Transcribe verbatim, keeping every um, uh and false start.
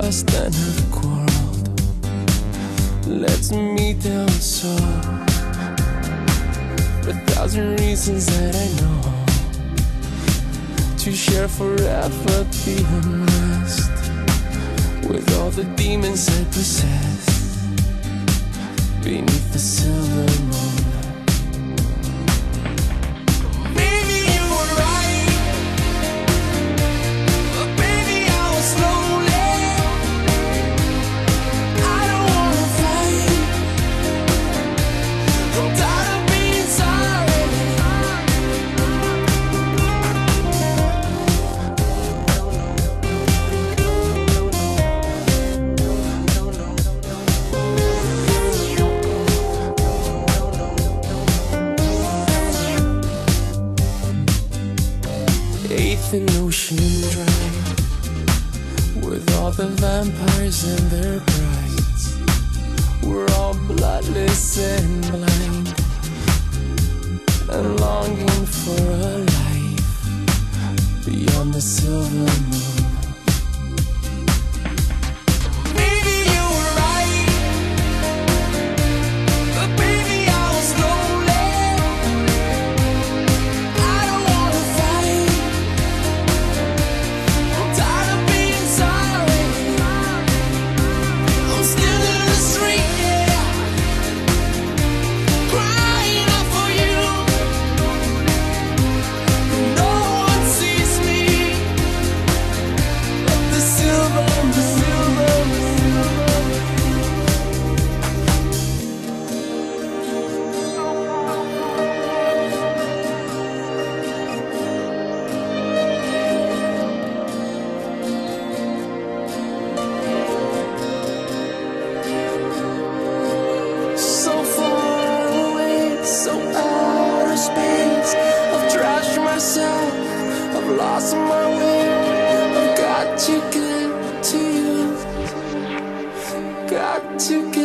fussed and have quarreled. Let's meet down so a thousand reasons that I know to share forever the unrest with all the demons I possess beneath the silver moon. Eighth and Ocean Drive, with all the vampires and their brides. We're all bloodless and blind, and longing for a life beyond the silver moon. I've lost my way, I've got to get to you, got to get